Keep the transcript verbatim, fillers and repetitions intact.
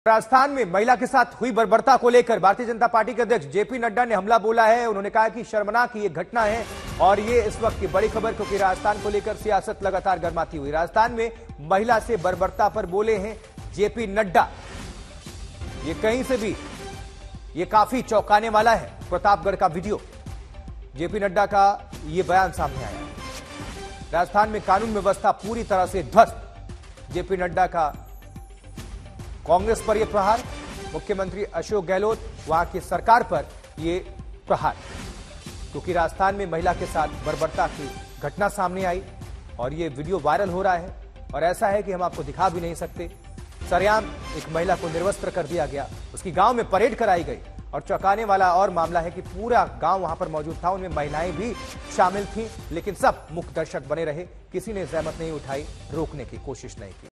राजस्थान में महिला के साथ हुई बर्बरता को लेकर भारतीय जनता पार्टी के अध्यक्ष जेपी नड्डा ने हमला बोला है। उन्होंने कहा कि शर्मनाक ये घटना है और ये इस वक्त की बड़ी खबर, क्योंकि राजस्थान को लेकर सियासत लगातार गर्माती हुई। राजस्थान में महिला से बर्बरता पर बोले हैं जेपी नड्डा। ये कहीं से भी ये काफी चौंकाने वाला है। प्रतापगढ़ का वीडियो, जेपी नड्डा का ये बयान सामने आया। राजस्थान में कानून व्यवस्था पूरी तरह से ध्वस्त। जेपी नड्डा का कांग्रेस पर यह प्रहार, मुख्यमंत्री अशोक गहलोत, वहां की सरकार पर यह प्रहार, क्योंकि राजस्थान में महिला के साथ बर्बरता की घटना सामने आई और यह वीडियो वायरल हो रहा है। और ऐसा है कि हम आपको दिखा भी नहीं सकते। सरेआम एक महिला को निर्वस्त्र कर दिया गया, उसकी गांव में परेड कराई गई। और चौंकाने वाला और मामला है कि पूरा गांव वहां पर मौजूद था, उनमें महिलाएं भी शामिल थीं, लेकिन सब मुख्य दर्शक बने रहे। किसी ने जहमत नहीं उठाई, रोकने की कोशिश नहीं की।